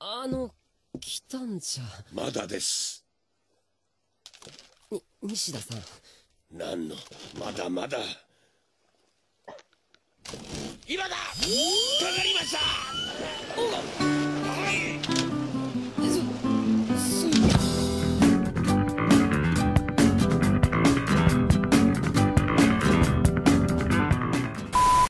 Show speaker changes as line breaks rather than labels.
来たんじゃ。
まだです。
西田さん。
何の、まだまだ。今だ。かかりました。